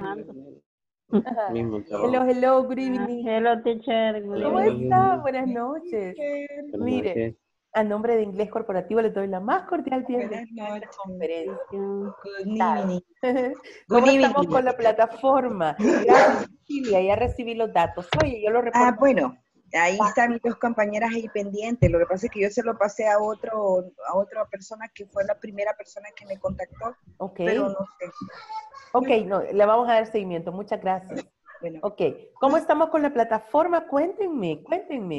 trabajando. Ajá. Mismo trabajo. Hello, hello, good evening. Hello, teacher. Good ¿Cómo evening. está? Buenas noches. Buenas Mire, noches. a nombre de Inglés Corporativo le doy la más cordial bienvenida Buenas a esta noches. conferencia. Good Claro. evening. ¿Cómo Good estamos evening. con la plataforma? Gracias, Silvia, ya recibí los datos. Oye, yo lo reporto. Bueno, ahí están mis dos compañeras ahí pendientes. Lo que pasa es que yo se lo pasé a otra persona que fue la primera persona que me contactó, Ok, pero no sé. ok, no, le vamos a dar seguimiento. Muchas gracias. Bueno, Ok, ¿cómo estamos con la plataforma? Cuéntenme, cuéntenme.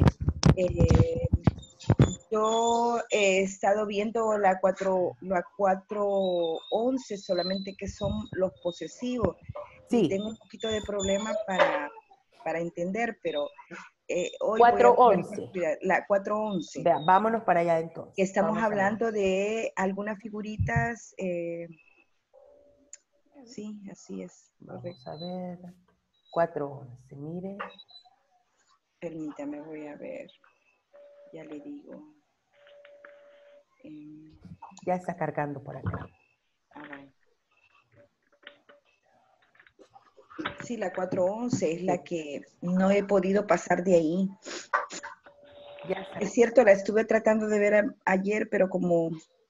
yo he estado viendo la 411 solamente, que son los posesivos. Sí. Y tengo un poquito de problema para entender, pero hoy voy a 411. la 411. Vea, vámonos para allá entonces. Que estamos Vamos a ver. hablando de algunas figuritas. Sí, así es. Vamos a ver. 411, mire. Permítame, voy a ver. Ya le digo. Ya está cargando por acá. Vaya. Sí, la 411 es la que no he podido pasar de ahí. Ya está. Es cierto, la estuve tratando de ver ayer, pero como...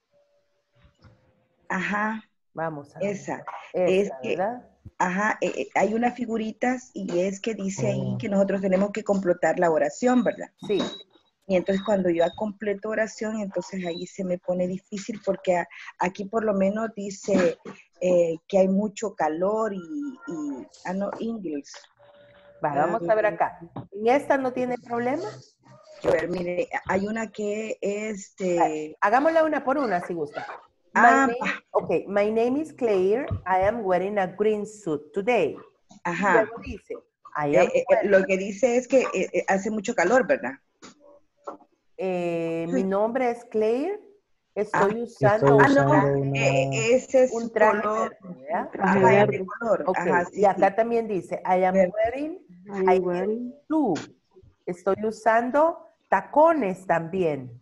Ajá, Vamos a ver. esa. Esa, Es que, ¿verdad? ajá, hay unas figuritas y es que dice ahí que nosotros tenemos que completar la oración, ¿verdad? Sí. Y entonces cuando yo completo oración, entonces ahí se me pone difícil porque aquí por lo menos dice que hay mucho calor no, inglés. Vamos a ver acá. ¿En esta no tiene problema? A ver, mire, hay una que es de... Hagámosla una por una si gusta. My name is Claire. I am wearing a green suit today. Ajá. Luego dice, I am lo que dice es que hace mucho calor, ¿verdad? Mi nombre es Claire. Estoy usando ese es un su traje color. verde, ¿verdad? Ajá, es de color. Ok, Ajá, sí, y acá sí. también dice, I am wearing blue. Estoy usando tacones también.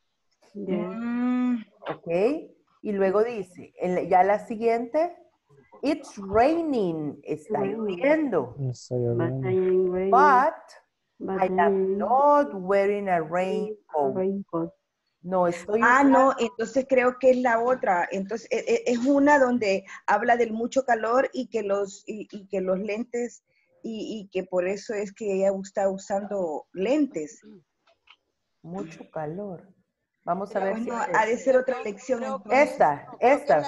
Ok, y luego dice, ya la siguiente, it's raining, está lloviendo. But I am not wearing a raincoat. No, estoy usando... no, entonces creo que es la otra. Entonces es una donde habla del mucho calor y que los lentes y que por eso es que ella está usando lentes. Mucho calor. Vamos a ver si... ha de ser otra lección. Esta. Esta,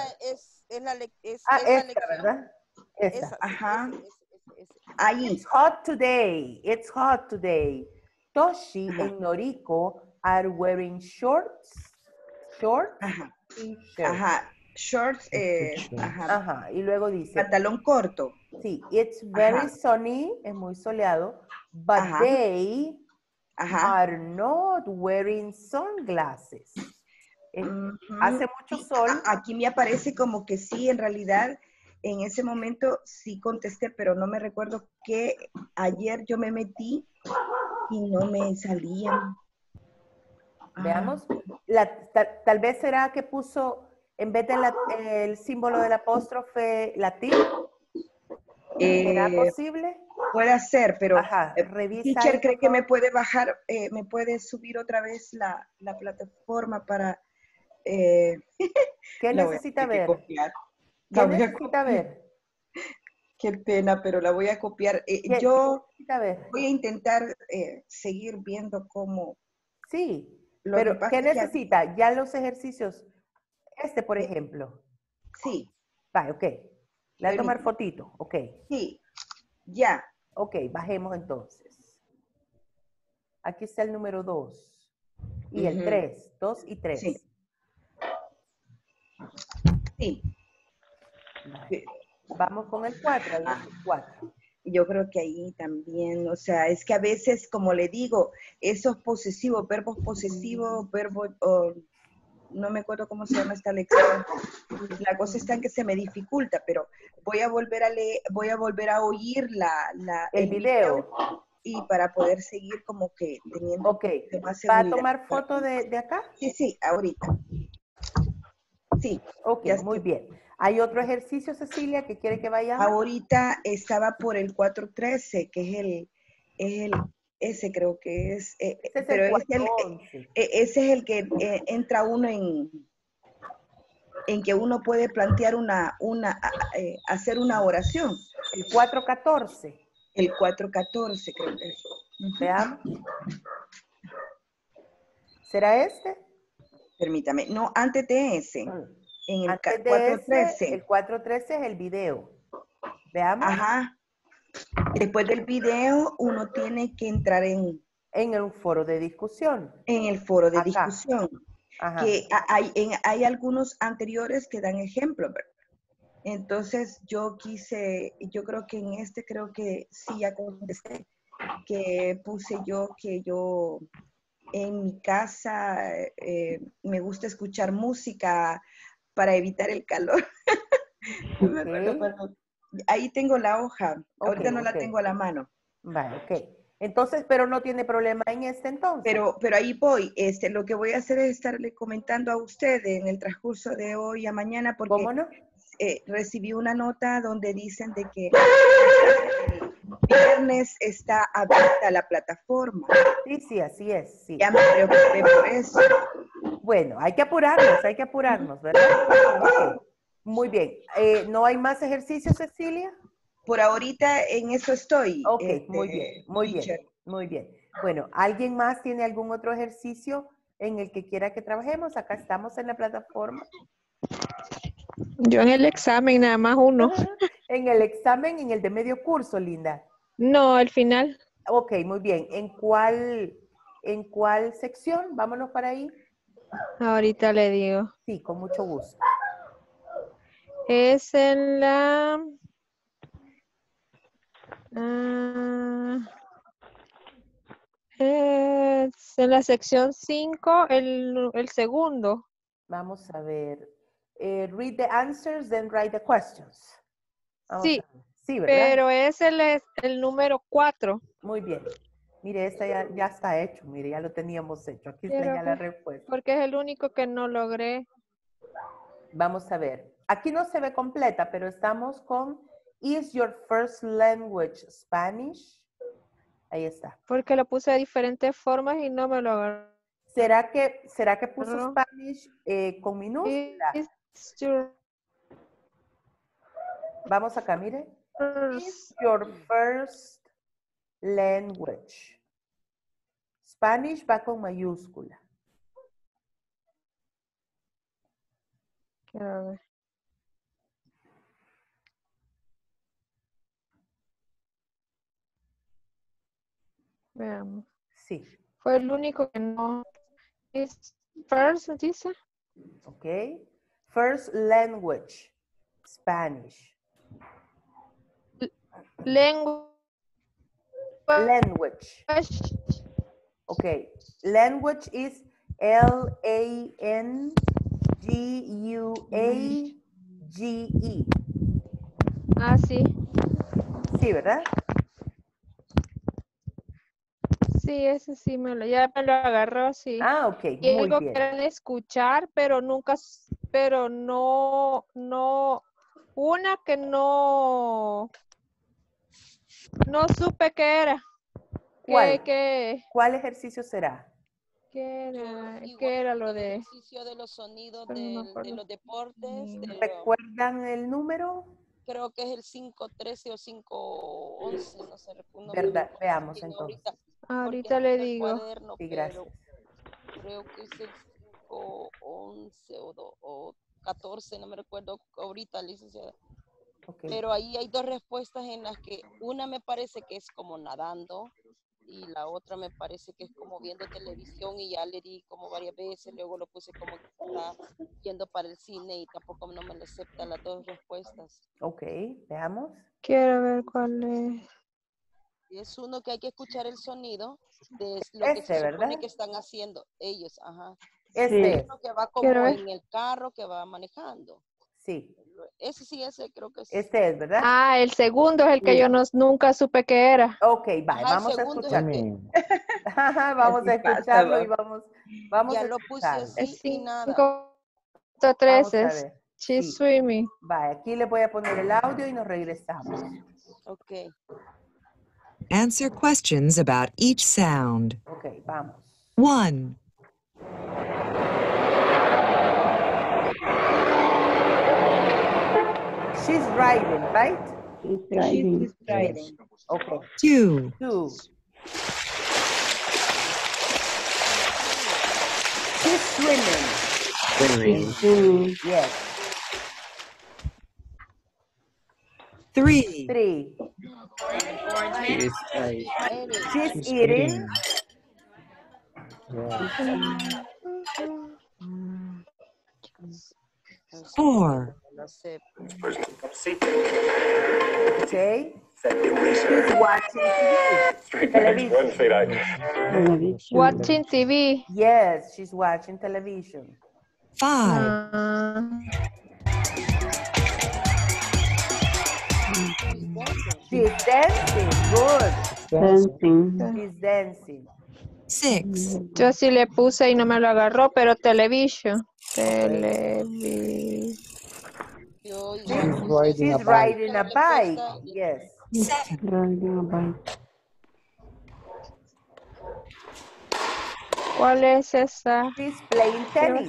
¿verdad? Esta. Ajá. Ahí. It's hot today. It's hot today. Toshi and Noriko are wearing shorts. Ajá. T-shirt. Ajá. Shorts. Ajá. Y luego dice... Pantalón corto. Sí. It's very sunny. Es muy soleado. But they are not wearing sunglasses. Hace mucho sol. Aquí me aparece como que sí, en realidad, en ese momento sí contesté, pero no me recuerdo que ayer yo me metí y no me salían. Veamos. Tal vez será que puso, en vez de el símbolo del apóstrofe, la tilde. ¿Será posible? Puede ser, pero revisa teacher, ahí, ¿cree que me puede bajar, me puede subir otra vez la plataforma para... ¿Qué necesita ver? ¿Qué necesita ver? Qué pena, pero la voy a copiar. Yo voy a intentar seguir viendo cómo... Sí, pero ¿qué necesita? Ya los ejercicios, por ejemplo. Sí. Vale, ok. Le voy a tomar fotito, ok. Sí, ya. Ok, bajemos entonces. Aquí está el número 2. Y el 3, 2 y 3. Sí. Sí. Vale. Vamos con el 4, el 4. Yo creo que ahí también, o sea, es que a veces, como le digo, esos posesivos, verbos posesivos, no me acuerdo cómo se llama esta lección. La cosa está en que se me dificulta, pero voy a volver a leer, voy a volver a oír el video y para poder seguir como que teniendo más seguridad. ¿Va a tomar foto de acá? Sí, ahorita. Sí. Ok, muy bien. ¿Hay otro ejercicio, Cecilia, que quiere que vayamos? Ahorita estaba por el 413, que ese creo que es, Ese es pero el 411. ese es el que entra uno en que uno puede plantear hacer una oración. El 414. El 414 creo que es. Veamos. ¿Será este? Permítame, no, antes de ese, en el Antes de 413. ese, el 413 es el video. Veamos. Ajá. Después del video, uno tiene que entrar en el foro de discusión. el foro de Acá. discusión. Ajá. Que hay algunos anteriores que dan ejemplo, ¿verdad? Entonces yo creo que en este creo que sí ya contesté, que puse yo que yo en mi casa me gusta escuchar música para evitar el calor. Okay. Ahí tengo la hoja, ahorita no la Okay. tengo a la mano. Vale, ok. Entonces, pero no tiene problema en este entonces. Pero ahí voy, lo que voy a hacer es estarle comentando a usted en el transcurso de hoy a mañana, porque ¿Cómo no? recibí una nota donde dicen de que el viernes está abierta la plataforma. Sí, así es. Sí. Ya me preocupé por eso. Bueno, hay que apurarnos, ¿verdad? Okay. Muy bien. ¿No hay más ejercicios, Cecilia? Por ahorita en eso estoy. Ok, muy bien. Teacher. Muy bien. Bueno, ¿alguien más tiene algún otro ejercicio en el que quiera que trabajemos? Acá estamos en la plataforma. Yo en el examen nada más uno. En el examen, en el de medio curso, Linda. No, al final. Ok, muy bien. ¿En cuál sección? Vámonos para ahí. Ahorita le digo. Sí, con mucho gusto. Es en la... es en la sección 5, el segundo. Vamos a ver. Read the answers, then write the questions. Sí, sí, ¿verdad? pero ese es el número 4. Muy bien. Mire, esta ya está hecho. Mire, ya lo teníamos hecho. Aquí está ya la respuesta. Porque es el único que no logré. Vamos a ver. Aquí no se ve completa, pero estamos con Is your first language Spanish? Ahí está. Porque lo puse de diferentes formas y no me lo agarró. ¿Será que puso Spanish con minúscula? Vamos acá, mire. Is your first language? Spanish va con mayúscula. Quiero ver. Veamos. Sí. Fue el único que no. Es first, dice. Ok. First language, Spanish. Language. Okay. Language is L-A-N-G-U-A-G-E. Ah, sí. Sí, ¿verdad? Sí, ese sí ya me lo agarró, sí. Ah, ok, y muy algo bien. quieren escuchar, pero nunca, pero no, una que no supe qué era. ¿Cuál? ¿Qué ¿Cuál ejercicio será? ¿Qué era lo de? El ejercicio de los sonidos de los deportes. ¿Recuerdan el número? Creo que es el 513 o 511, no sé. ¿Verdad? Veamos entonces. Ahorita le digo. Cuaderno, sí, gracias. Creo que es el 511 o 14, no me recuerdo ahorita, licenciada. Okay. Pero ahí hay dos respuestas en las que una me parece que es como nadando y la otra me parece que es como viendo televisión, y ya le di como varias veces, luego lo puse como que está yendo para el cine y tampoco no me lo aceptan las dos respuestas. Ok, veamos. Quiero ver cuál es. Es uno que hay que escuchar el sonido de lo que Este, se supone ¿verdad? que están haciendo ellos. Ajá. Este. Uno que va como en el carro que va manejando. Sí. Ese creo que es. Este es, ¿verdad? Ah, el segundo es el que yo nunca supe qué era. Ok, vale, vamos a escucharlo. Vamos a escucharlo y vamos ya a lo puse escucharlo. así y nada. 513. Vamos a ver. She's Sí. swimming. Vaya, aquí le voy a poner el audio y nos regresamos. Ok. Answer questions about each sound. Ok, vamos. 1. She's riding, right? She's driving. She's driving. Okay. 2. 2. She's swimming. Swimming. Yes. 3. 3. Eddie. She's eating. 4. No sé. Okay. She's watching television. Television. Watching TV. Yes, she's watching television. 5. She's dancing. Good. Dancing. She's dancing. 6. Yo sí le puse y no me lo agarró, pero television. Television. Yo She's riding a bike. Yes. 7. Riding a bike. ¿Cuál es esa? She's playing tennis.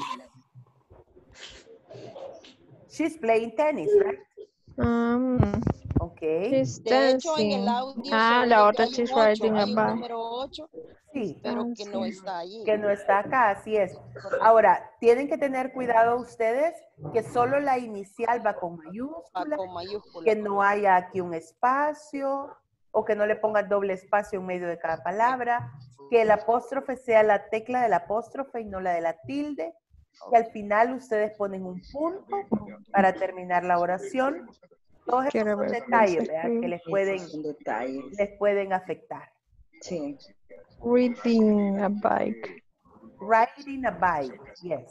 She's playing tennis, right? Okay. She's De hecho, en el dancing. audio Ah, se la oye otra que hay she's un 8, riding a hay un bike. número 8, Sí. pero que no está allí. Que no está acá, así es. Ahora, tienen que tener cuidado ustedes que solo la inicial va con mayúscula, Con mayúscula. que no haya aquí un espacio o que no le pongan doble espacio en medio de cada palabra, que el apóstrofe sea la tecla del apóstrofe y no la de la tilde, y al final ustedes ponen un punto para terminar la oración. Todos esos Quiero son ver detalles, cómo se ¿verdad? Que Esos son detalles. les pueden afectar. Sí. Riding a bike. Riding a bike, yes.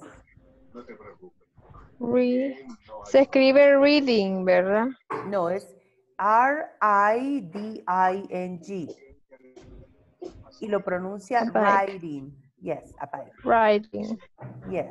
Se escribe reading, ¿verdad? No, es R-I-D-I-N-G. Y lo pronuncia A bike. riding. Yes, a bike. Riding. Yes.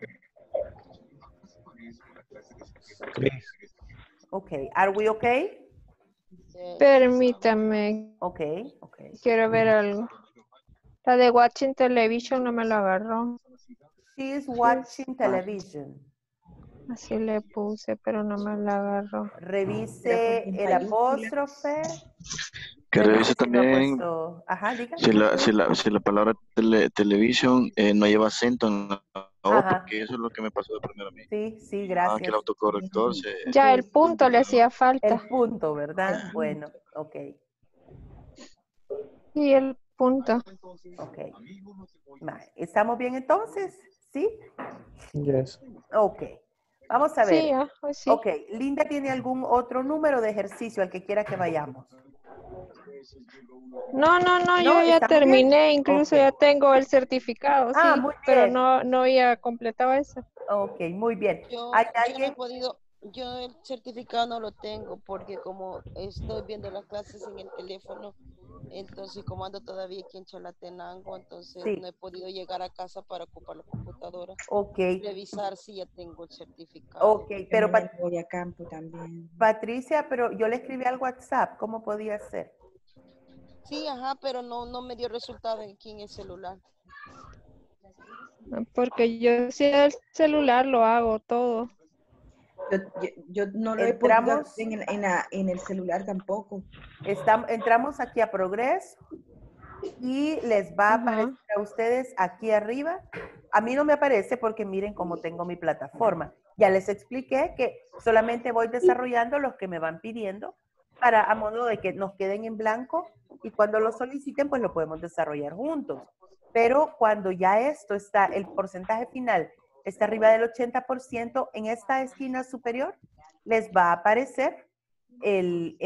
Okay. Are we okay? Permítame, Okay, okay. quiero ver algo. La de watching television no me lo agarró. She is watching television. Así le puse, pero no me la agarró. Revise el apóstrofe. Que revise si no ha también puesto- Ajá, diga. si la palabra televisión no lleva acento en la O, Ajá. porque eso es lo que me pasó de primero a mí. Sí, sí, Que gracias. el autocorrector se... Ya el punto le hacía falta. El punto, ¿verdad? Bueno, ok, Y el punto. ok. ¿Estamos bien entonces? ¿Sí? Yes. Ok. Vamos a ver. Sí, pues sí. Ok, Linda, ¿tiene algún otro número de ejercicio al que quiera que vayamos? No, No, yo ya ¿estamos terminé, bien? incluso Ok. ya tengo el certificado, Ah, sí, muy pero bien. no había completado eso. Ok, muy bien. Yo ¿Hay no he alguien? podido, yo el certificado no lo tengo porque como estoy viendo las clases en el teléfono, entonces como ando todavía aquí en Chalatenango, entonces Sí. no he podido llegar a casa para ocupar la computadora. Ok, Revisar si ya tengo el certificado. ok, pero También voy a campo también. Patricia, pero yo le escribí al WhatsApp, ¿cómo podía ser? Sí, ajá, pero no me dio resultado aquí en el celular. Porque yo sí el celular lo hago todo. Yo no lo he podido Entramos. hacer en el celular tampoco. Entramos aquí a Progreso y les va a Ajá. aparecer a ustedes aquí arriba. A mí no me aparece porque miren cómo tengo mi plataforma. Ya les expliqué que solamente voy desarrollando los que me van pidiendo para a modo de que nos queden en blanco y cuando lo soliciten pues lo podemos desarrollar juntos. Pero cuando ya esto está, el porcentaje final está arriba del 80%, en esta esquina superior les va a aparecer el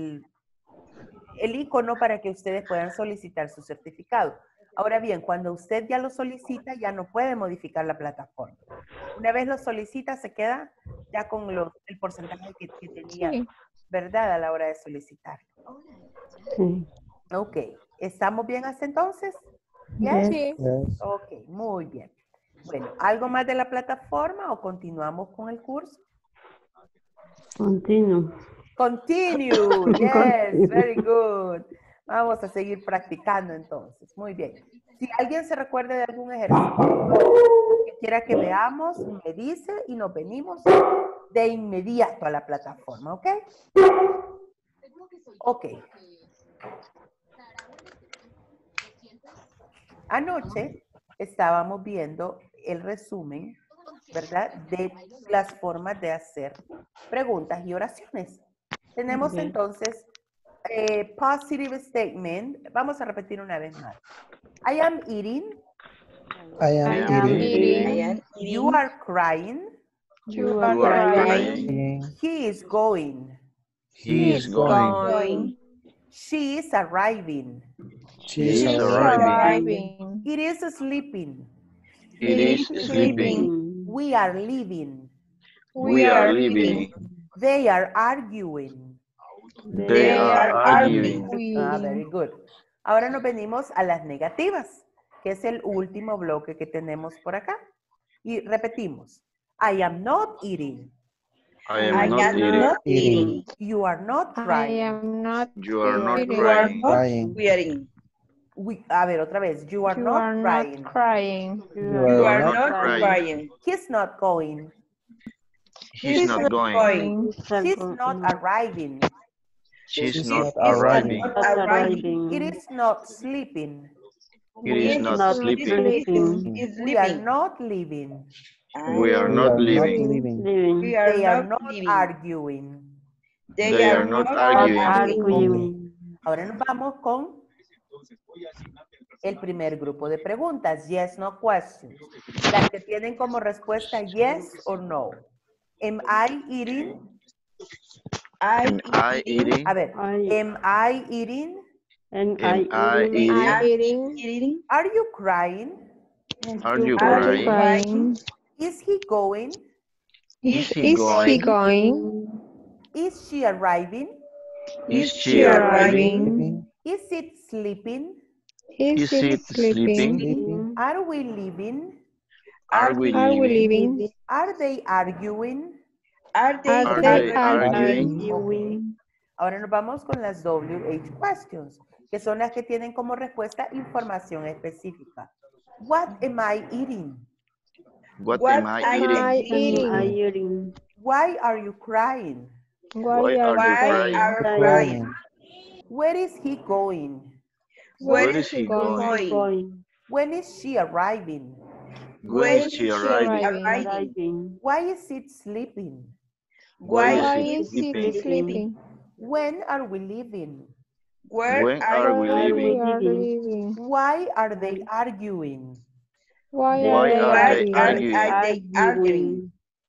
icono para que ustedes puedan solicitar su certificado. Ahora bien, cuando usted ya lo solicita, ya no puede modificar la plataforma. Una vez lo solicita, se queda ya con el porcentaje que tenía, Sí. ¿verdad? A la hora de solicitar. Sí. Ok, ¿estamos bien hasta entonces? Yes? Sí. Yes. Ok, muy bien. Bueno, ¿algo más de la plataforma o continuamos con el curso? Continue. Continue. Yes, very good. Vamos a seguir practicando entonces. Muy bien. Si alguien se recuerda de algún ejercicio que quiera que veamos, me dice y nos venimos de inmediato a la plataforma, ¿ok? Ok. Anoche estábamos viendo el resumen, ¿verdad? De las formas de hacer preguntas y oraciones. Tenemos entonces positive statement. Vamos a repetir una vez más. I am eating. I am I am eating. eating. You are crying. You You are are crying. crying. He is going. He is going. Going. She is arriving. She He is is arriving. Arriving. It is sleeping. It is Sleeping. sleeping. We are leaving. We are leaving. They are arguing. They are arguing. Very good. Ahora nos venimos a las negativas, que es el último bloque que tenemos por acá. Y repetimos. I am not eating. I am not eating. You are not I crying. am not You are not eating. crying. Crying. Wearing. A ver, otra vez. You are You not are crying. not crying. You are not not crying. Crying. He's not going. He's not going. She's not arriving. She's She's not not arriving. It is not sleeping. It is not sleeping. Is We are living. not leaving. We are not leaving. Living. We are They are not not living. arguing. They are not arguing. Arguing. Ahora nos vamos con el primer grupo de preguntas. Yes, no questions. Las que tienen como respuesta yes or no. Am I eating? Am I eating? A ver. I Am I eating? and Am I eating. eating? I'm eating. Eating. Are you crying? Are you Are you crying? crying? Is he going? Is he Is he going? going? Is she arriving? Is she arriving? Living. Is it sleeping? Is Is it it sleeping? Sleeping. Are we leaving? Are we Are we leaving? leaving? Are they arguing? Are they Are Are they they arguing? Arguing. Ahora nos vamos con las WH questions, que son las que tienen como respuesta información específica. What am I eating? What What am I am eating? I Am I eating? eating? Why are you crying? Why are you Why crying? are Crying. crying? Where is he going? Where Where is he going? Going. When is she arriving? When is she arriving? arriving? Arriving. Why is it sleeping? Why Why is is it it sleeping? sleeping? When are we leaving? Where When are are we Why leaving? we are leaving? leaving? Why are they arguing? Why They are Why they are Why they arguing? are arguing? they arguing?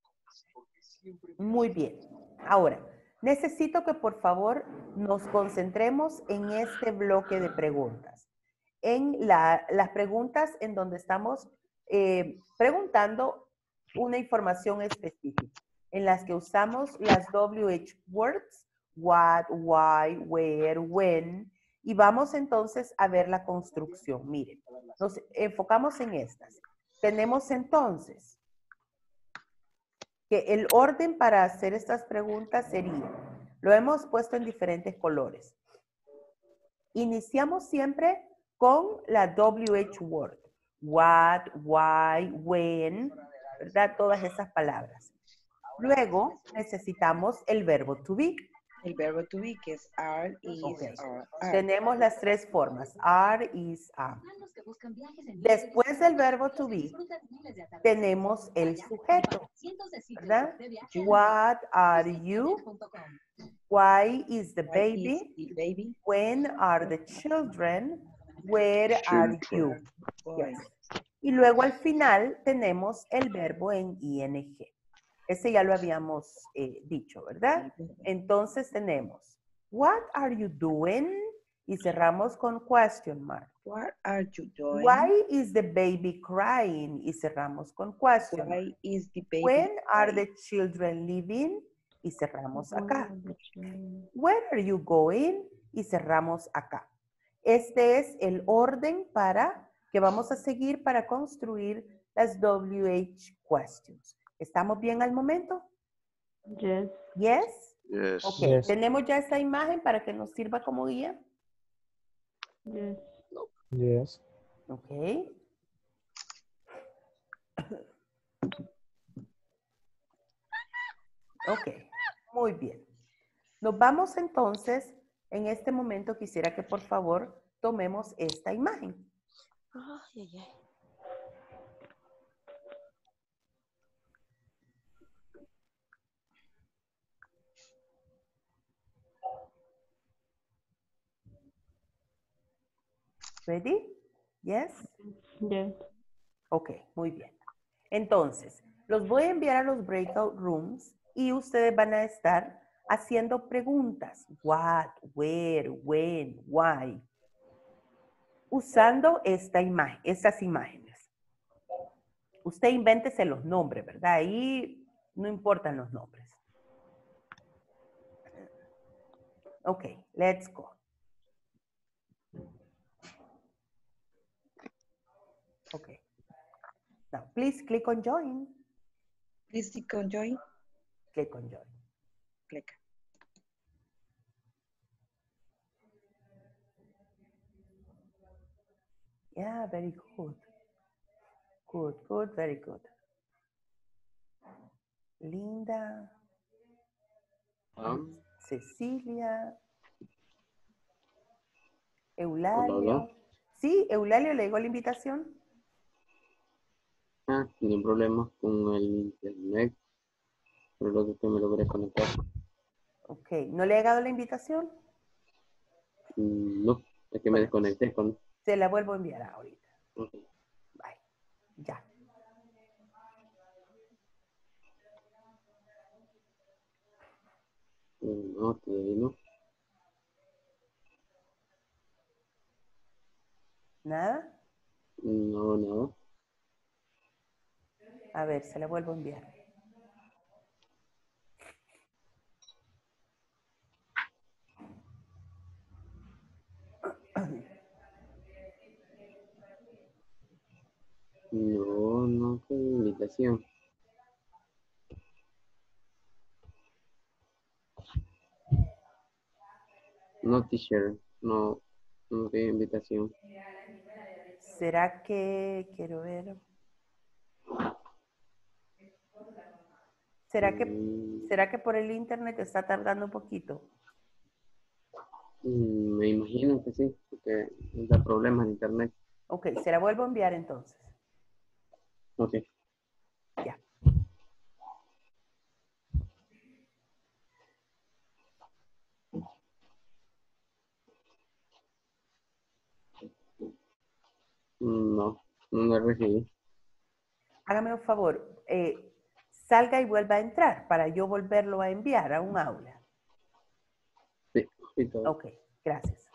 Muy bien. Ahora, necesito que por favor nos concentremos en este bloque de preguntas. En las preguntas en donde estamos preguntando una información específica, en las que usamos las WH words, what, why, where, when, y vamos entonces a ver la construcción. Miren, nos enfocamos en estas. Tenemos entonces que el orden para hacer estas preguntas sería, lo hemos puesto en diferentes colores. Iniciamos siempre con la WH word. What, why, when, ¿verdad? Todas esas palabras. Luego necesitamos el verbo to be. El verbo to be, que es are, is, Okay. are. Tenemos las tres formas. Are, is, am. Después del verbo to be, tenemos el sujeto, ¿verdad? What are you? Why is the baby? Is the baby. When are the children? Where are you? Boy. Yes. Y luego al final tenemos el verbo en ing. Ese ya lo habíamos dicho, ¿verdad? Entonces tenemos, what are you doing? Y cerramos con question mark. What are you doing? Why is the baby crying? Y cerramos con question mark. Why is the baby When are crying? the children leaving? Y cerramos acá. Where are you going? Y cerramos acá. Este es el orden que vamos a seguir para construir las WH questions. ¿Estamos bien al momento? Yes. Yes. Yes. Ok, Yes. tenemos ya esa imagen para que nos sirva como guía. Yes. Yes. Ok. Ok, muy bien. Nos vamos entonces, en este momento quisiera que por favor tomemos esta imagen. Ay, ay, ay. ¿Ready? Yes. Yes. Ok, muy bien. Entonces, los voy a enviar a los breakout rooms y ustedes van a estar haciendo preguntas. What, where, when, why. Usando esta imagen, estas imágenes. Usted invéntese los nombres, ¿verdad? Ahí no importan los nombres. Ok, let's go. Okay. Now, please click on join. Please click on join. Click on join. Click. Yeah, very good. Good, good, very good. Linda, Cecilia, Eulalio. Hola. Sí, Eulalio, ¿le llegó la invitación? Sin problema con el internet, pero lo que me logré conectar. Ok, ¿no le ha llegado la invitación? No, es que me Bueno, desconecté con... se la vuelvo a enviar ahorita. Ok. Bye. Ya. No, todavía no. ¿Nada? No, nada. A ver, se la vuelvo a enviar. No, no con invitación. No, teacher. No, no tengo invitación. ¿Será que, quiero ver, ¿será que por el internet está tardando un poquito? Me imagino que sí, porque da problemas en internet. Ok, se la vuelvo a enviar entonces. Ok. Ya. No, no lo recibí. Hágame un favor, salga y vuelva a entrar para yo volverlo a enviar a un aula. Sí, sí, todo. Ok, gracias.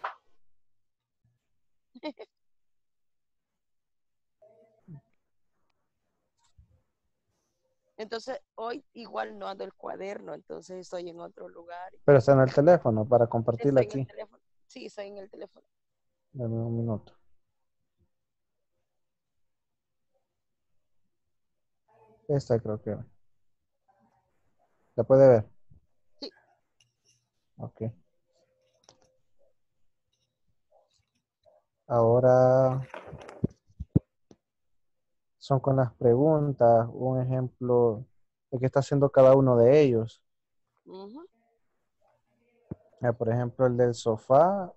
Entonces, hoy igual no ando el cuaderno, entonces estoy en otro lugar. Pero está en el teléfono para compartirlo Estoy en el aquí. teléfono. Sí, estoy en el teléfono. Dame un minuto. Esta creo que. ¿La puede ver? Sí. Ok. Ahora son con las preguntas, un ejemplo de qué está haciendo cada uno de ellos. Ujú. Por ejemplo, el del sofá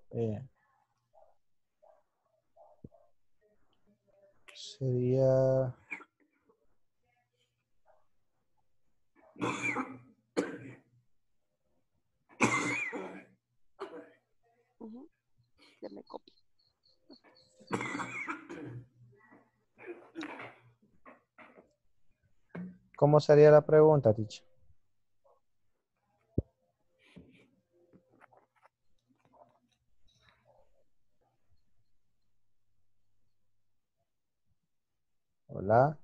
sería... Ujú. Deme copia. ¿Cómo sería la pregunta, teacher? Hola.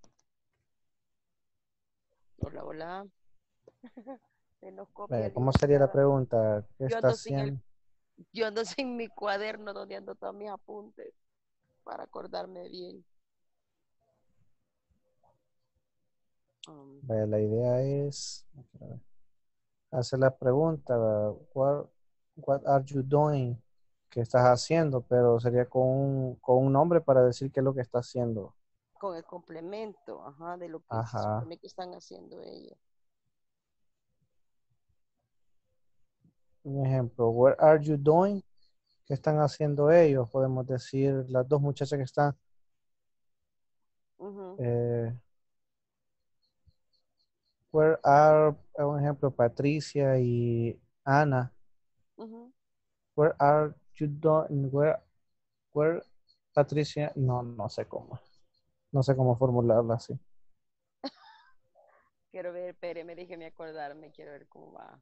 Hola, hola. Denos copia, ¿Cómo sería la licenciada. pregunta? ¿Qué Yo está ando sin el, haciendo? yo ando sin mi cuaderno donde ando todos mis apuntes para acordarme bien. Vaya, la idea es hacer la pregunta, what are you doing? ¿Qué estás haciendo? Pero sería con un nombre para decir qué es lo que está haciendo. Con el complemento, ajá, de lo que se Ajá. supone que están haciendo ellos. Un ejemplo, what are you doing? ¿Qué están haciendo ellos? Podemos decir las dos muchachas que están. Ujú, Where are, un ejemplo, Patricia y Ana. ujú. Where are you doing? Where Patricia, no sé cómo. No sé cómo formularla así. Quiero ver, espéreme, déjeme acordarme, quiero ver cómo va.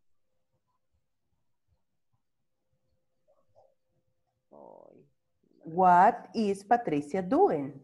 Ay, What is Patricia doing?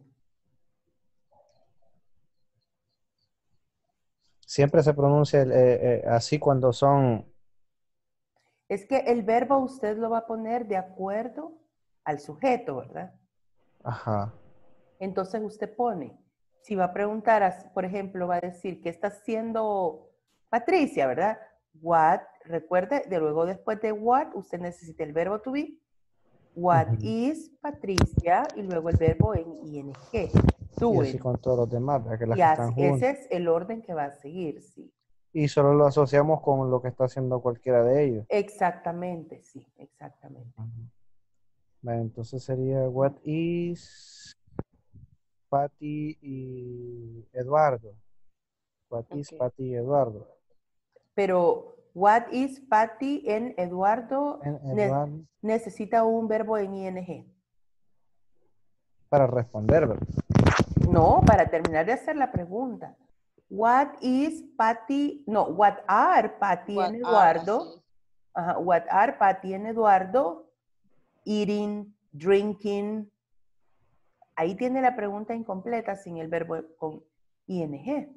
Siempre se pronuncia así cuando son. Es que el verbo usted lo va a poner de acuerdo al sujeto, ¿verdad? Ajá. Entonces usted pone, si va a preguntar, por ejemplo, va a decir, ¿qué está haciendo Patricia, verdad? What, recuerde, de luego después de what, usted necesita el verbo to be. What Ujú. is Patricia y luego el verbo en ing. Y así Doing. con todos los demás, ¿verdad? Que las Y que están juntos. ese es el orden que va a seguir, sí. Y solo lo asociamos con lo que está haciendo cualquiera de ellos. Exactamente, sí, exactamente. Vale, entonces sería what is Patty y Eduardo. What is ok. Patty y Eduardo. Pero what is Patty en Eduardo Eduardo necesita un verbo en ing. para responder, ¿verdad? No, para terminar de hacer la pregunta. What is Patty? No, what are Patty What and are, Eduardo? así. Ajá, what are Patty and Eduardo eating, drinking? Ahí tiene la pregunta incompleta sin el verbo con ing.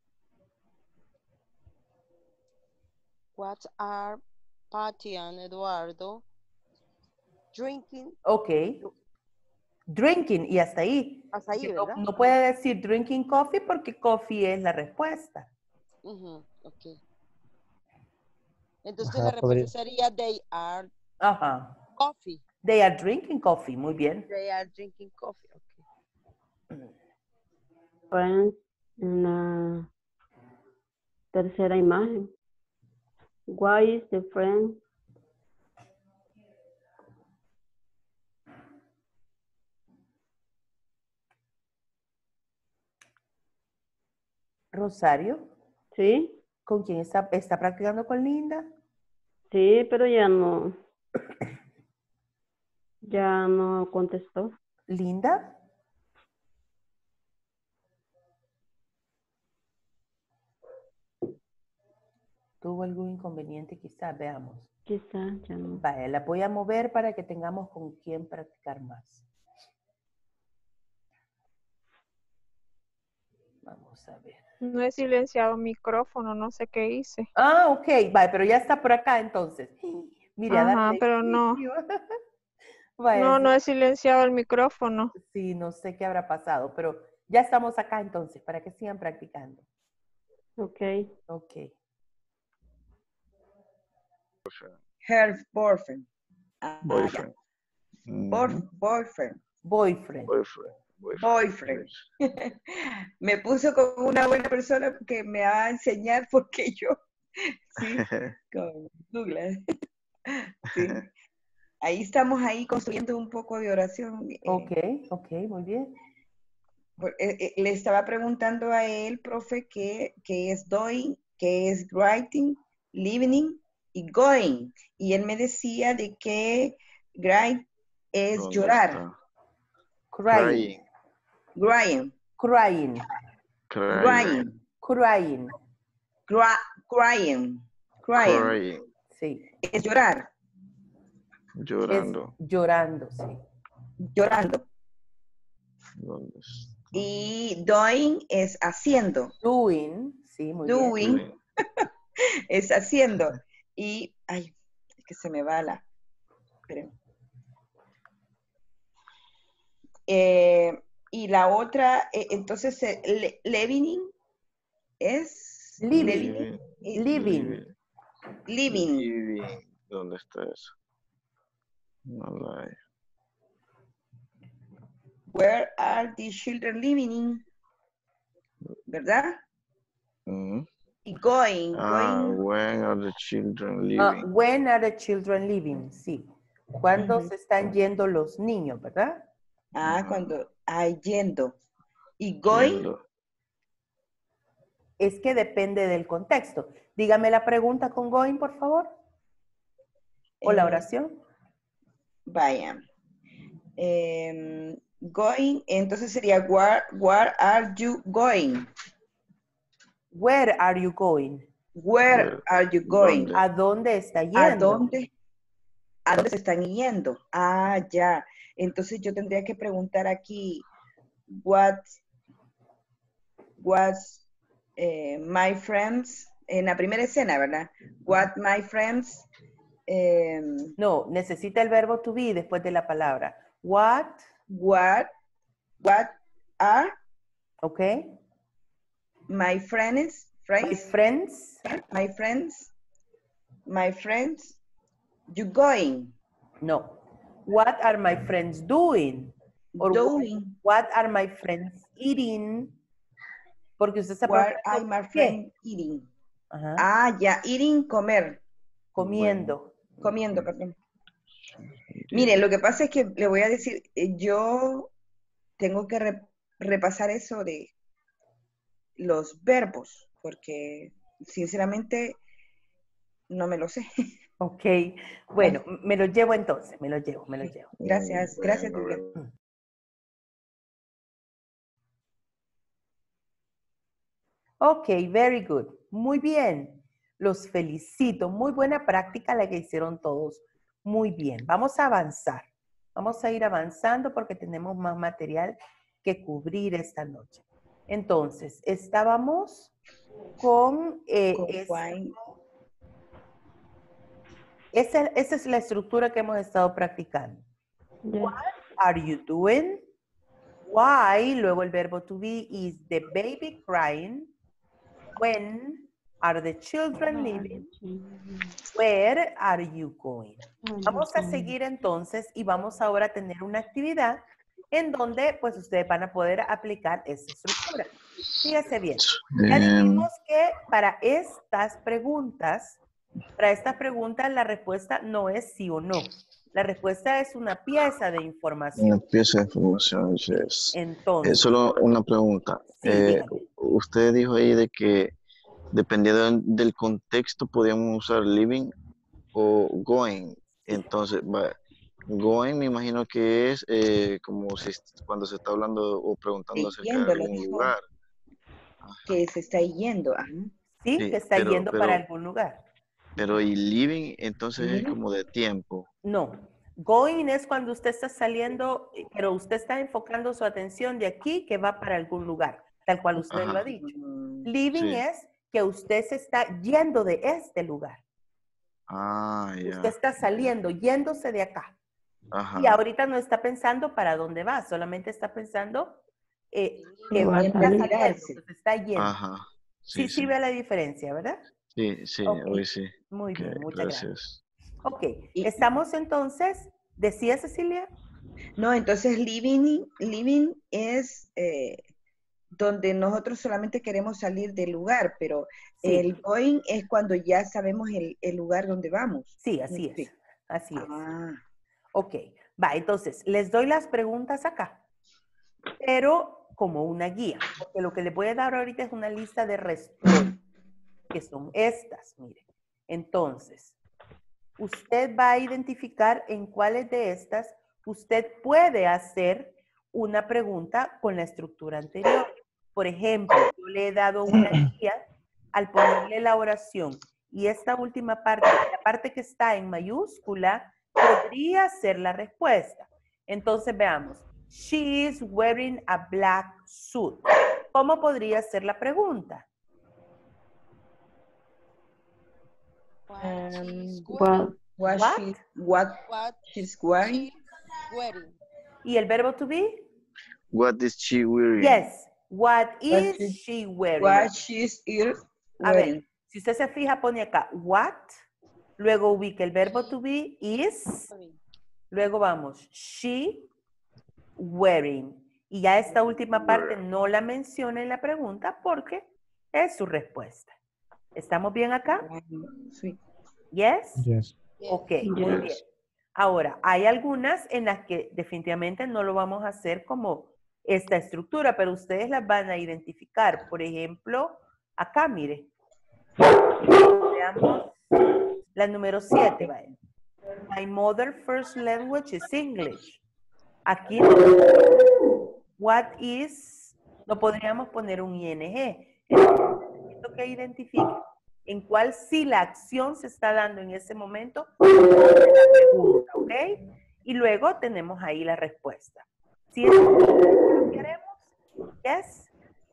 What are Patty and Eduardo drinking? Ok. Drinking y hasta ahí. Hasta ahí, Porque ¿verdad? no puede decir drinking coffee porque coffee es la respuesta. Ujú, ok. Entonces Ajá, la podría. respuesta sería they are Ajá. coffee. They are drinking coffee. Muy bien. They are drinking coffee. Okay. Friends en la tercera imagen. Why is the friend? Rosario, Sí, ¿con quién está practicando con Linda? sí, pero ya no contestó. Linda, ¿tuvo algún inconveniente quizá? Veamos. Quizá ya no. Vaya, la voy a mover para que tengamos con quién practicar más. Vamos a ver. No he silenciado micrófono, no sé qué hice. Ah, ok, vaya, pero ya está por acá entonces. Mire, a Ajá, darle pero no. inicio. Vaya, No, sí, no he silenciado el micrófono. sí, no sé qué habrá pasado, pero ya estamos acá entonces para que sigan practicando. Ok. Ok. Her boyfriend. Ah, ya. Boyfriend. Mhm. Boyfriend. Boyfriend. Boyfriend. Me puso como una buena persona que me va a enseñar porque yo, sí, con Douglas. Sí. Ahí estamos ahí construyendo un poco de oración. Ok, ok, muy bien. Le estaba preguntando a él, profe, qué es doing, qué es writing, living y going. Y él me decía de que write es ¿Dónde llorar. está? Crying. Crying. Crying. Crying. Crying. Crying. Crying. Sí. Es llorar. Llorando. Es llorando, sí. Llorando. ¿Dónde está? Y doing es haciendo. Doing, sí, muy bien. Doing es haciendo. Y, ay, es que se me va la... esperen. Y la otra, entonces, living es Living. Living. Living. living. ¿Dónde está eso? No la hay. Where are the children living? ¿Verdad? Ujú. Y going, Ah, going. when are the children living? When are the children leaving? Sí. ¿Cuándo Ujú. se están yendo los niños, verdad? Cuando, yendo. Y going, Yendo. Es que depende del contexto. Dígame la pregunta con going, por favor. O la oración. vaya. Going, entonces sería where are you going? Where are you going? Where are you going? ¿A dónde está ¿A yendo? dónde? ¿A dónde se están yendo? Ya. Entonces yo tendría que preguntar aquí, what's my friends, en la primera escena, ¿verdad? What my friends, No, necesita el verbo to be después de la palabra. What, are ok. my friends, My friends. you going? No. What are my friends doing? Or Doing. What are my friends eating? Porque usted está What preguntando are my ¿qué? friends eating? Ajá. Ya, eating, comer. Comiendo. Comiendo, perdón. Mire, lo que pasa es que le voy a decir, yo tengo que repasar eso de los verbos, porque sinceramente no me lo sé. Ok. Bueno, me lo llevo entonces, me lo llevo. Gracias, Julia. Ok, very good. Muy bien. Los felicito. Muy buena práctica la que hicieron todos. Muy bien. Vamos a avanzar. Vamos a ir avanzando porque tenemos más material que cubrir esta noche. Entonces, estábamos con... esa es la estructura que hemos estado practicando. What are you doing? Why, luego el verbo to be, is the baby crying? When are the children living? Where are you going? Vamos a seguir entonces y vamos ahora a tener una actividad en donde pues ustedes van a poder aplicar esta estructura. Fíjense bien. Ya dijimos que para estas preguntas la respuesta no es sí o no. La respuesta es una pieza de información. Una pieza de información, yes. Entonces. Solo una pregunta. Sí, usted dijo ahí de que dependiendo del contexto podíamos usar living o going. Entonces, going me imagino que es como si cuando se está hablando o preguntando acerca de algún lugar. Que se está yendo. Sí, que está yendo para algún lugar. Pero y living entonces es como de tiempo. No. Going es cuando usted está saliendo, pero usted está enfocando su atención de aquí que va para algún lugar, tal cual usted lo ha dicho. Living es que usted se está yendo de este lugar. Ya. Usted está saliendo, yéndose de acá. Ajá. Y ahorita no está pensando para dónde va, solamente está pensando que va a saliendo, se está yendo. Ajá. Sí ve la diferencia, ¿verdad? Sí, Okay. hoy sí. Muy bien, muchas gracias. Ok, estamos entonces, ¿decía Cecilia? No, entonces living es donde nosotros solamente queremos salir del lugar, pero el going es cuando ya sabemos el lugar donde vamos. Sí, así es. Así es. Ok, entonces, les doy las preguntas acá, pero como una guía, porque lo que les voy a dar ahorita es una lista de respuestas, que son estas, miren. Entonces, usted va a identificar en cuáles de estas usted puede hacer una pregunta con la estructura anterior. Por ejemplo, yo le he dado una guía al ponerle la oración y esta última parte, la parte que está en mayúscula, podría ser la respuesta. Entonces veamos. She is wearing a black suit. ¿Cómo podría ser la pregunta? What she's wearing. ¿Y el verbo to be? What is she wearing? Yes. What What is is- she wearing? What she's A wearing. ver, si usted se fija, pone acá what, luego ubica el verbo to be is, luego vamos, she wearing. Y ya esta última parte no la menciona en la pregunta porque es su respuesta. ¿Estamos bien acá? Sí. Yes? Yes. Ok, muy bien. Ahora, hay algunas en las que definitivamente no lo vamos a hacer como esta estructura, pero ustedes las van a identificar. Por ejemplo, acá, mire. Veamos la número 7. Vaya. My mother first language is English. Aquí, what is, no podríamos poner un ing. Entonces, necesito que identifique en cuál sí la acción se está dando en ese momento de la pregunta, ¿ok? Y luego tenemos ahí la respuesta. ¿Sí es lo que haremos? Yes.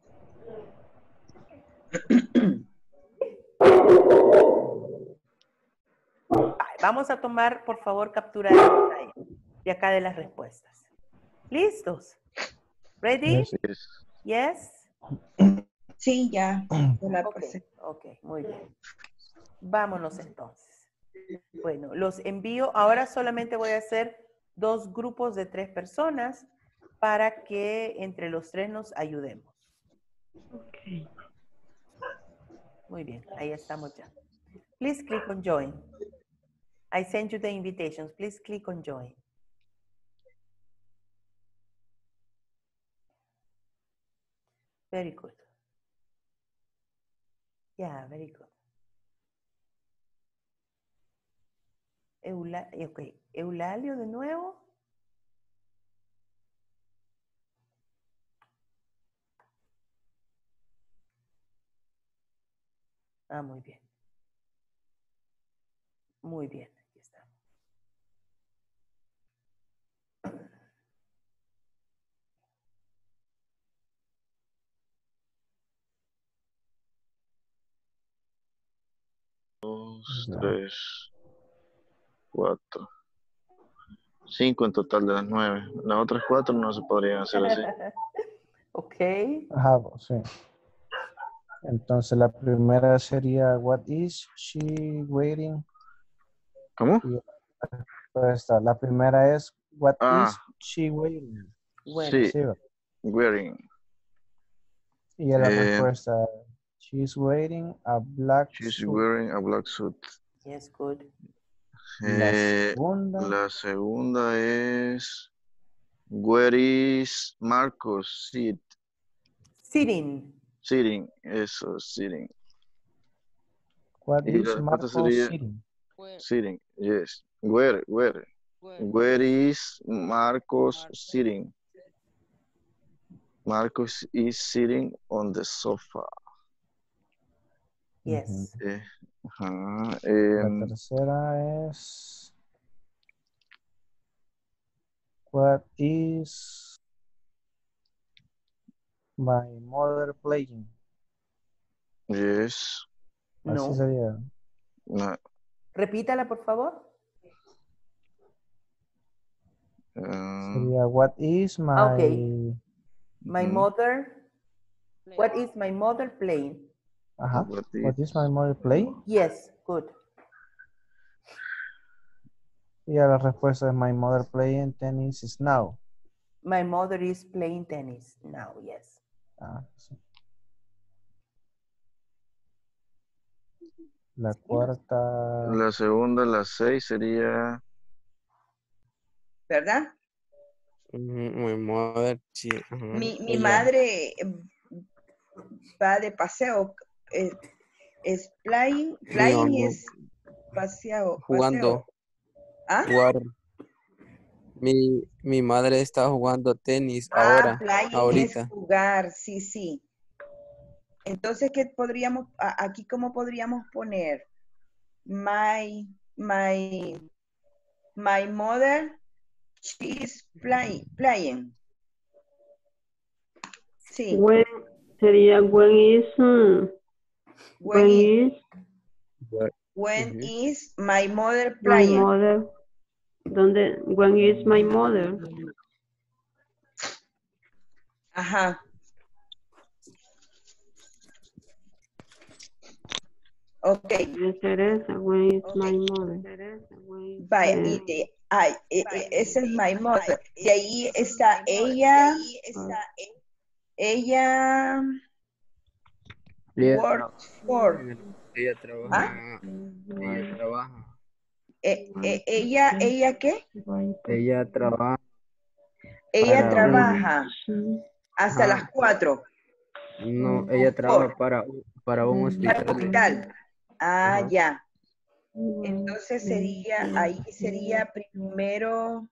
Vale, vamos a tomar, por favor, captura de pantalla de acá de las respuestas. ¿Listos? ¿Ready? Yes. Yes. Sí, ya. Ya la Ok, pasé. ok, muy bien. Vámonos entonces. Bueno, los envío. Ahora solamente voy a hacer 2 grupos de 3 personas para que entre los 3 nos ayudemos. Okay. Muy bien, ahí estamos ya. Please click on join. I sent you the invitations. Please click on join. Very good. Yeah, very good. Okay. Eulalio de nuevo. Ah, muy bien. Muy bien, aquí está. Dos, Ya. 3, 4, 5 en total de las 9. Las otras 4 no se podrían hacer así. Ok. Ajá, sí. Entonces la primera sería what is she wearing? ¿Cómo? Y la respuesta, la primera es what is she wearing? Bueno. Sí, Sí, ¿verdad? wearing. Y la Eh, respuesta, she's wearing a black She's suit. wearing a black suit. Yes, good. La segunda, La segunda es where is Marcos Sitting. sitting? Eso, sitting. what Y is la respuesta Marco sería sitting? sitting, yes. Where is Marcos sitting? Marcos is sitting on the sofa. Yes. Ajá, La tercera es what is my mother playing? yes. Así No. sería. No, Repítala, por favor. Sería what is my Okay. My ujú. mother. What is my mother playing? Ajá. What What is my mother playing? Yes, good. Y la respuesta es my mother playing tennis is now. My mother is playing tennis now, yes. Ah, sí. La cuarta. La segunda, la 6 sería ¿Verdad? My mother, sí. Mi Ella madre va de paseo. Es playing. Playing no, es paseo. jugando. ¿Ah? Jugar. Mi madre está jugando tenis Ah, ahora, playing ahorita. es jugar, sí, sí. Entonces, ¿qué podríamos, aquí cómo podríamos poner? My mother, she is playing. Sí. When sería when is my mother my playing? mother. When is my mother? Ajá. Ok, Teresa, when is my mother? vaya, ese es my mother. Y ahí está ella, ella works for, Ella ¿ah? trabaja. ¿Ella qué? Ella trabaja Ella para trabaja hasta Ajá. las 4. No, ella trabaja para un Para hospital. hospital. Ah, Ajá. ya. Entonces ahí sería primero,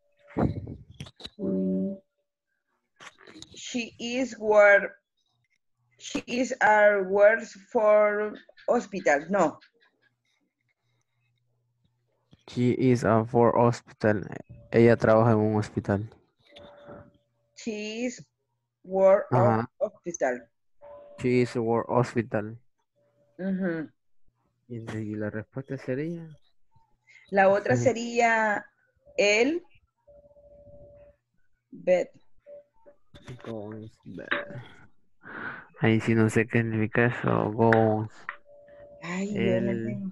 she is our works for hospital. No, She is a for hospital. Ella trabaja en un hospital. she is work of Ajá. hospital. She is a for hospital. Ujú. Y la respuesta sería. La otra sería el bed. Goes bed. Ahí sí no sé qué significa eso. Goes. Ay, yo no tengo.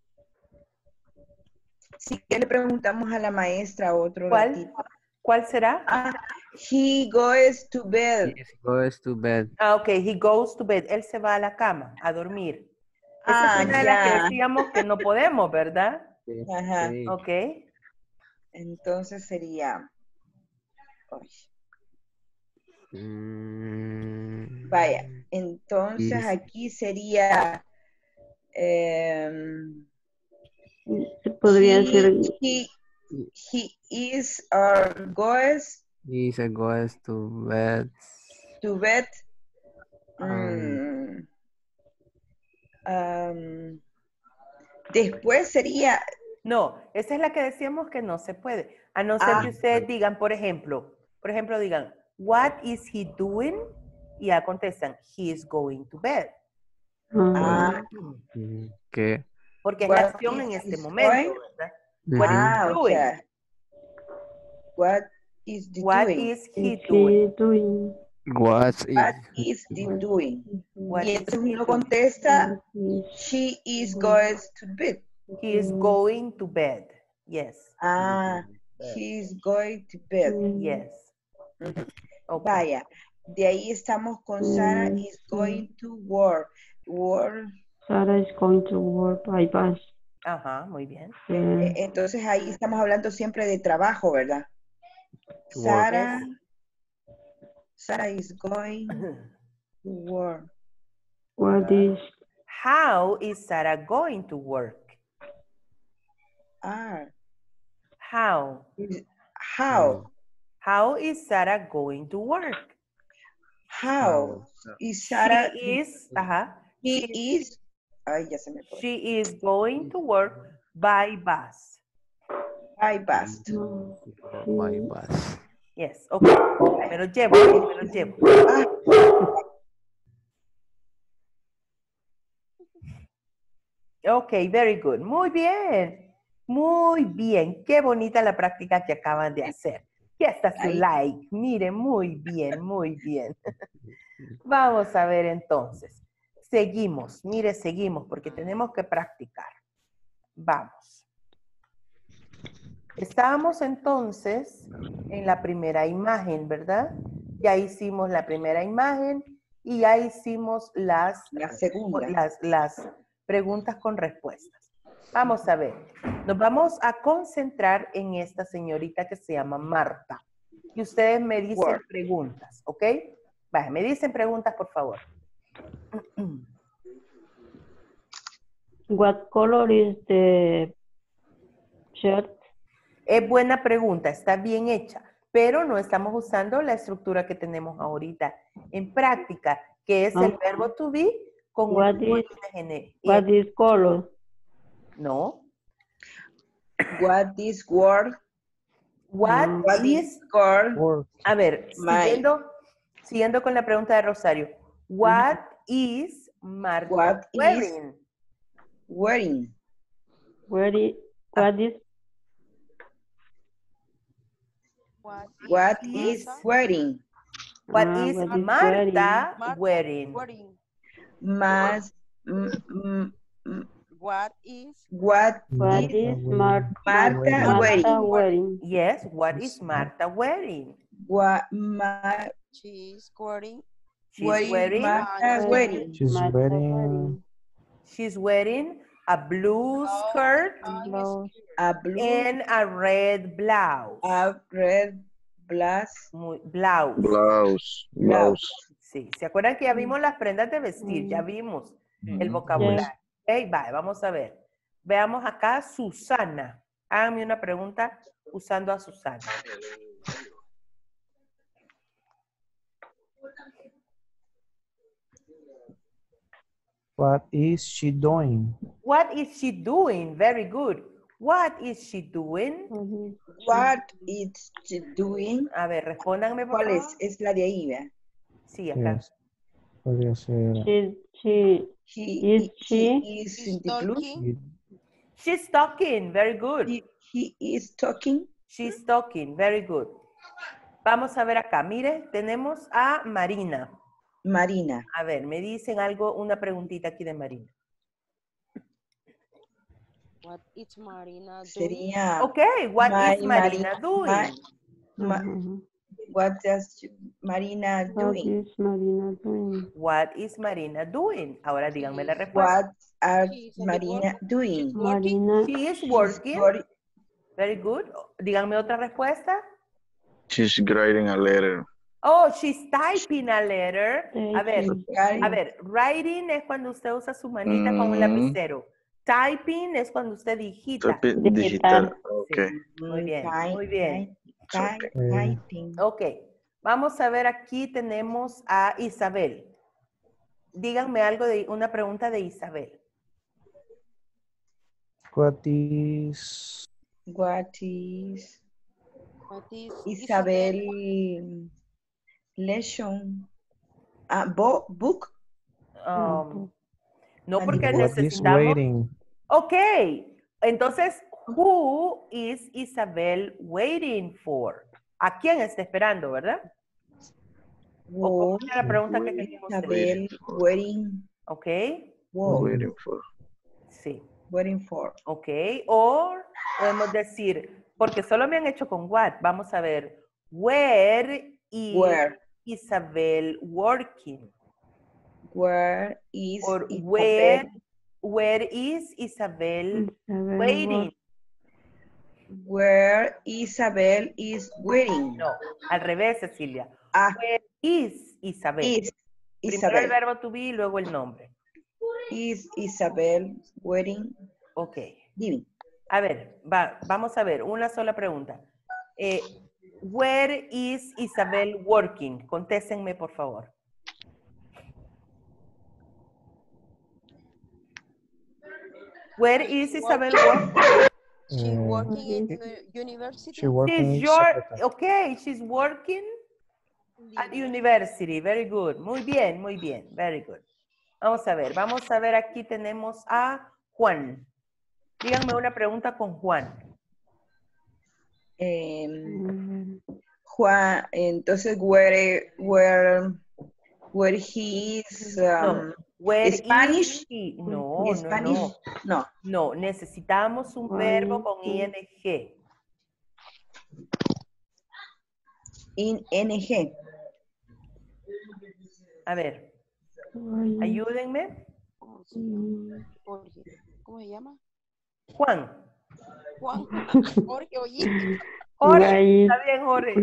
Sí, que le preguntamos a la maestra otro ratito. ¿Cuál será? He goes to bed. He goes to bed. Ah, ok, he goes to bed. Él se va a la cama a dormir. Esa es una de las que decíamos que no podemos, ¿verdad? Ajá. Sí. Ok. Entonces sería. Vaya, entonces Is. aquí sería. Podría ser. He is or goes He goes to bed. to bed. Después sería. No, esa es la que decíamos que no se puede. A no ser que ustedes digan, por ejemplo, digan, what is he doing? Y ya contestan, he is going to bed. ¿Qué? Porque es la acción en este momento, ¿verdad? What is he doing? O sea, what is he What doing? is he doing? What is he doing? What Y is entonces he uno doing? contesta, she is going to bed. He is going to bed. Yes. He is going to bed. Yes. Okay. Vaya, de ahí estamos con Sara is going to work. Sarah is going to work by bus. Ajá, muy bien. Entonces ahí estamos hablando siempre de trabajo, ¿verdad? Sara is going to work. How is Sarah going to work? How? How is Sarah going to work? How is Sarah? She is, Ay, ya se me fue. She is going to work by bus. By bus. By bus. Yes, okay. Me lo llevo. Ok, very good. Muy bien. Muy bien. Qué bonita la práctica que acaban de hacer. Ya está su like. Miren, muy bien, muy bien. Vamos a ver entonces. Seguimos. Mire, seguimos porque tenemos que practicar. Vamos. Estábamos entonces en la primera imagen, ¿verdad? Ya hicimos la primera imagen y ya hicimos la segunda. Las preguntas con respuestas. Vamos a ver. Nos vamos a concentrar en esta señorita que se llama Marta. Y ustedes me dicen preguntas, ¿ok? Vale, me dicen preguntas, por favor. What color is the shirt? Es buena pregunta, está bien hecha, pero no estamos usando la estructura que tenemos ahorita en práctica, que es el verbo to be con What is color? No. What is word? What is word? A ver, siguiendo con la pregunta de Rosario. What is Marta wearing? Wearing. What is wearing? What is Marta wearing? What is What What is is Martha Martha wearing? wearing? Yes, what is Martha wearing? What she's wearing? She's wearing, Martha wearing? She's Martha wearing she's wearing a blue skirt blouse. A blue, and a red blouse. a red blouse. Blouse. Blouse. Blouse. Sí, ¿se acuerdan que ya vimos las prendas de vestir? Ya vimos el Yes. vocabulario. Ok, vale, vamos a ver. Veamos acá Susana. Háganme una pregunta usando a Susana. What is she doing? What is she doing? Very good. What is she doing? What is she doing? A ver, respóndanme por ¿Cuál favor. es? Es la de ahí, ¿verdad? Sí, acá. Yes. Podría ser. She He is She's in the blue. talking. She's talking. Very good. He is talking. She's talking. Very good. Vamos a ver acá. Mire, tenemos a Marina. Marina. A ver, me dicen algo, una preguntita aquí de Marina. What is Marina doing? Sería. Ok, what is Marina doing? What does Marina What doing? is Marina doing? What is Marina doing? Ahora díganme la respuesta. What are She's at the Marina work. doing? Marina She is working. Very good. Díganme otra respuesta. She's writing a letter. Oh, she's typing a letter. A ver, writing es cuando usted usa su manita con un lapicero. Typing es cuando usted digita. Digital. Ok. Muy bien, muy bien. Typing. Ok, vamos a ver, aquí tenemos a Isabel. Díganme algo de una pregunta de Isabel. What is Isabel lesson? Book? No, porque what is necesitamos... waiting? Ok, entonces, who is Isabel waiting for? ¿A quién está esperando, verdad? ¿O cómo era la pregunta que queríamos hacer? Isabel waiting. Ok. Waiting for. Sí. Waiting for. Ok, o podemos decir, porque solo me han hecho con what, vamos a ver, where is Isabel working? Where is Or Isabel? Where is Isabel waiting? Where Isabel is waiting. No, al revés, Cecilia. Where is Isabel? Primero el verbo to be y luego el nombre. Is Isabel waiting? Ok. Giving. A ver, vamos a ver, una sola pregunta. Where is Isabel working? Contéstenme, por favor. Where is Isabel working? She's working in the university. She's working okay, she's working at university. Very good. Muy bien, muy bien. Very good. Vamos a ver, aquí tenemos a Juan. Díganme una pregunta con Juan. Juan, entonces, where he is, Spanish? Is he? No, Spanish? no. No, necesitamos un verbo con ing. ING. A ver, ayúdenme. Jorge. ¿Cómo se llama? Juan. Jorge, oye. Jorge, está bien, Jorge.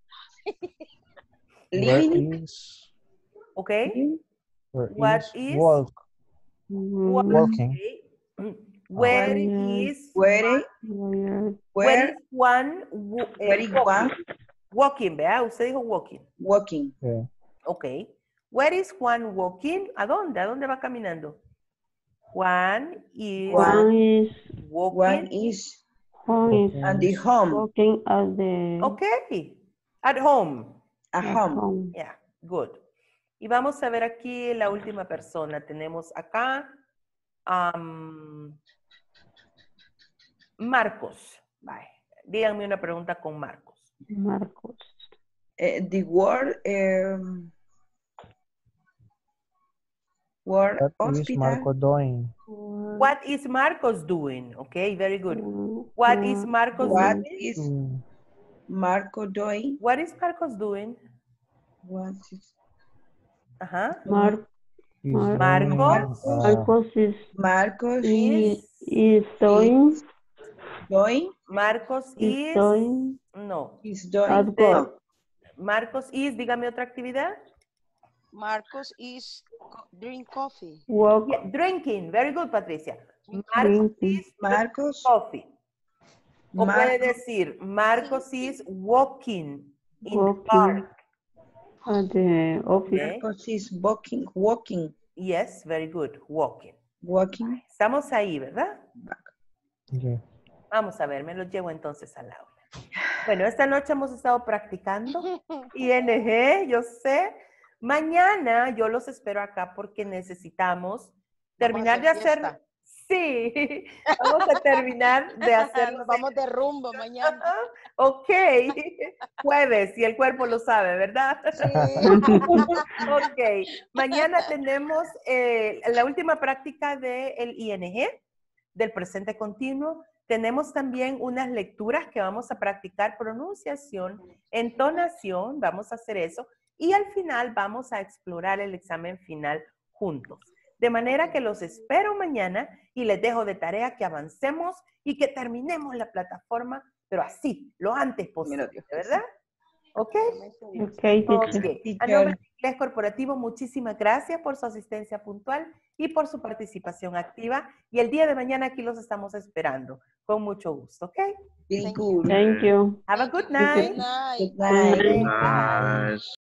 Living. Okay. What is walking? Where is one walking? ¿Vea? Usted dijo walking. Walking. Yeah. Ok. Where is Juan walking? ¿A dónde? ¿A dónde va caminando? Juan is walking. At the home. Walking at the... Okay. At home. At home. Yeah, good. Y vamos a ver aquí la última persona. Tenemos acá Marcos. Bye. Díganme una pregunta con Marcos. Marcos. The word Word What is hospital. Marco doing? What is Marcos doing? Okay, very good. What is Marcos What doing? is Mm, Marco doing? What is Marcos doing? What is Ajá. he's Marcos Marcos is Marcos is doing doing? Marcos is no. Is doing? at work. Marcos is, dígame otra actividad. Marcos is drink coffee. Work. Yeah, drinking. Very good, Patricia. Marcos Drinking. is Marcos. coffee. O puede Marcos. decir, Marcos is walking in the Walking. park. At the office. Okay. Marcos is walking. Yes, very good. Walking. Walking. Estamos ahí, ¿verdad? okay. Vamos a ver, me los llevo entonces al aula. Bueno, esta noche hemos estado practicando ING, yo sé. Mañana yo los espero acá porque necesitamos terminar de hacer... fiesta. Sí, vamos a terminar de hacer... Nos vamos de rumbo mañana. Ok, jueves, y el cuerpo lo sabe, ¿verdad? Ok, mañana tenemos la última práctica del ING, del presente continuo. Tenemos también unas lecturas que vamos a practicar, pronunciación, entonación, vamos a hacer eso. Y al final vamos a explorar el examen final juntos. De manera que los espero mañana y les dejo de tarea que avancemos y que terminemos la plataforma, pero así, lo antes posible, ¿verdad? ¿Ok? Okay, teacher. Ok. A nombre de Inglés Corporativo, muchísimas gracias por su asistencia puntual y por su participación activa. Y el día de mañana aquí los estamos esperando. Con mucho gusto, ¿ok? Very good. Thank you. Have a good night. Good night. Good night. Nice.